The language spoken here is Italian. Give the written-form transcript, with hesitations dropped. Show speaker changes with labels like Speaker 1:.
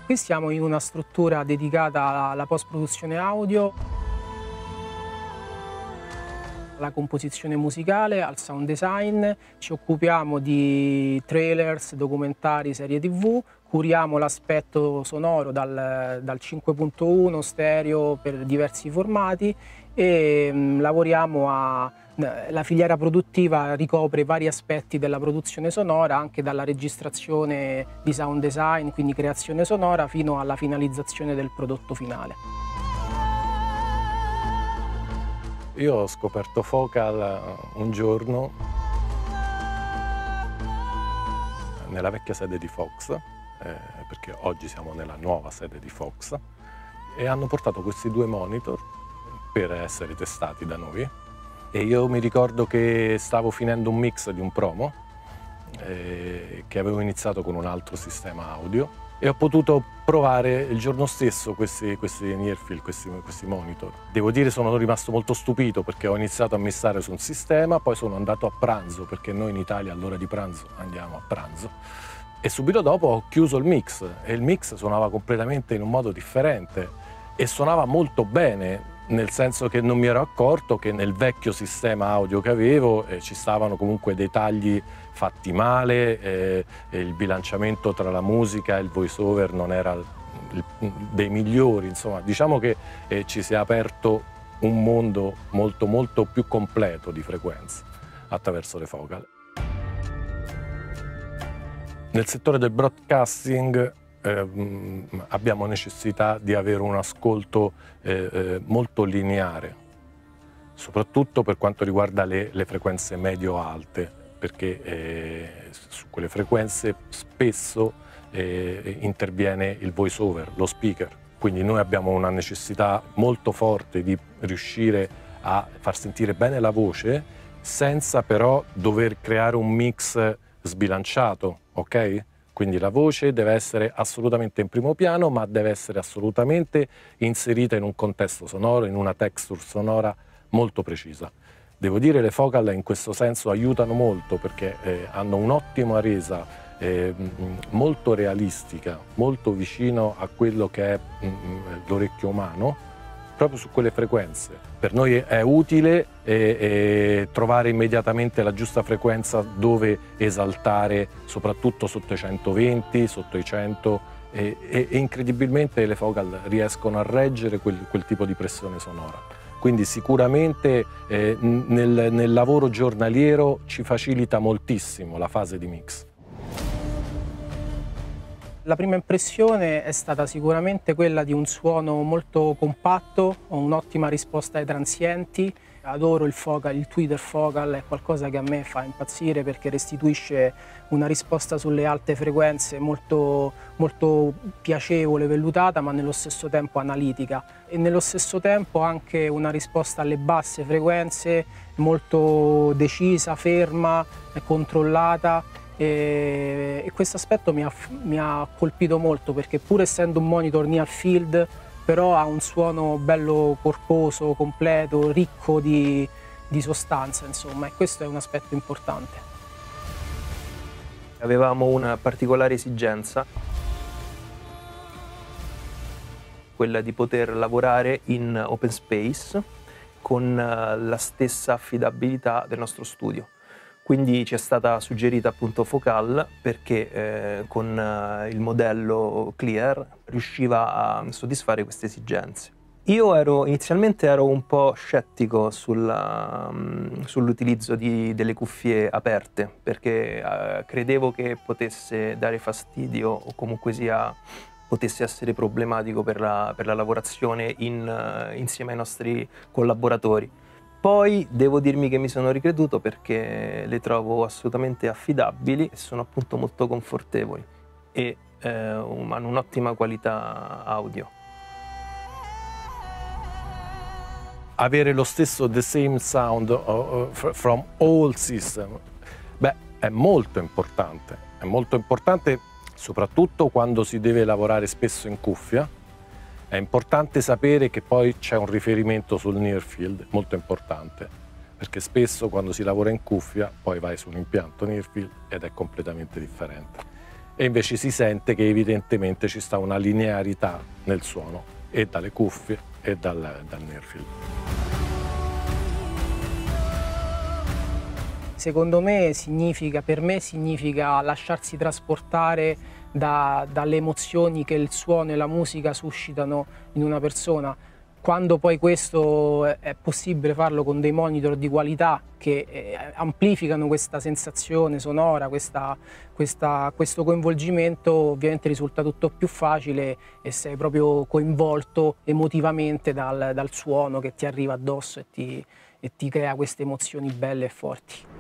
Speaker 1: Qui siamo in una struttura dedicata alla post-produzione audio, alla composizione musicale, al sound design. Ci occupiamo di trailers, documentari, serie TV, curiamo l'aspetto sonoro dal 5.1 stereo per diversi formati e lavoriamo la filiera produttiva ricopre vari aspetti della produzione sonora, anche dalla registrazione di sound design, quindi creazione sonora, fino alla finalizzazione del prodotto finale.
Speaker 2: Io ho scoperto Focal un giorno nella vecchia sede di Fox, perché oggi siamo nella nuova sede di Fox, e hanno portato questi due monitor per essere testati da noi. E io mi ricordo che stavo finendo un mix di un promo che avevo iniziato con un altro sistema audio e ho potuto provare il giorno stesso questi Nearfield, questi monitor. Devo dire sono rimasto molto stupito perché ho iniziato a mixare su un sistema, poi sono andato a pranzo perché noi in Italia all'ora di pranzo andiamo a pranzo e subito dopo ho chiuso il mix e il mix suonava completamente in un modo differente e suonava molto bene. Nel senso che non mi ero accorto che nel vecchio sistema audio che avevo ci stavano comunque dei tagli fatti male, il bilanciamento tra la musica e il voice over non era dei migliori, insomma diciamo che ci si è aperto un mondo molto molto più completo di frequenze attraverso le Focal. Nel settore del broadcasting abbiamo necessità di avere un ascolto molto lineare, soprattutto per quanto riguarda le frequenze medio-alte, perché su quelle frequenze spesso interviene il voice over, lo speaker. Quindi noi abbiamo una necessità molto forte di riuscire a far sentire bene la voce senza però dover creare un mix sbilanciato, ok? Quindi la voce deve essere assolutamente in primo piano, ma deve essere assolutamente inserita in un contesto sonoro, in una texture sonora molto precisa. Devo dire che le Focal in questo senso aiutano molto perché hanno un'ottima resa molto realistica, molto vicino a quello che è l'orecchio umano, proprio su quelle frequenze. Per noi è utile trovare immediatamente la giusta frequenza dove esaltare, soprattutto sotto i 120, sotto i 100 e incredibilmente le Focal riescono a reggere quel tipo di pressione sonora. Quindi sicuramente nel lavoro giornaliero ci facilita moltissimo la fase di mix.
Speaker 1: La prima impressione è stata sicuramente quella di un suono molto compatto, un'ottima risposta ai transienti. Adoro il Focal, il tweeter Focal è qualcosa che a me fa impazzire perché restituisce una risposta sulle alte frequenze molto, molto piacevole, vellutata, ma nello stesso tempo analitica. E nello stesso tempo anche una risposta alle basse frequenze molto decisa, ferma, controllata. E questo aspetto mi ha colpito molto perché pur essendo un monitor near field però ha un suono bello corposo, completo, ricco di sostanza, insomma, e questo è un aspetto importante.
Speaker 3: Avevamo una particolare esigenza, quella di poter lavorare in open space con la stessa affidabilità del nostro studio. Quindi ci è stata suggerita appunto Focal perché con il modello Clear riusciva a soddisfare queste esigenze. Io inizialmente ero un po' scettico sull'utilizzo delle cuffie aperte perché credevo che potesse dare fastidio o comunque potesse essere problematico per la lavorazione insieme ai nostri collaboratori. Poi devo dirmi che mi sono ricreduto perché le trovo assolutamente affidabili e sono appunto molto confortevoli e hanno un'ottima qualità audio.
Speaker 2: Avere lo stesso the same sound from all system, beh, è molto importante soprattutto quando si deve lavorare spesso in cuffia. È importante sapere che poi c'è un riferimento sul near field, molto importante, perché spesso quando si lavora in cuffia poi vai su un impianto near field ed è completamente differente. e invece si sente che evidentemente ci sta una linearità nel suono, e dalle cuffie e dal near-field.
Speaker 1: Secondo me per me significa lasciarsi trasportare dalle emozioni che il suono e la musica suscitano in una persona. Quando poi questo è possibile farlo con dei monitor di qualità che amplificano questa sensazione sonora, questo coinvolgimento, ovviamente risulta tutto più facile e sei proprio coinvolto emotivamente dal suono che ti arriva addosso e ti crea queste emozioni belle e forti.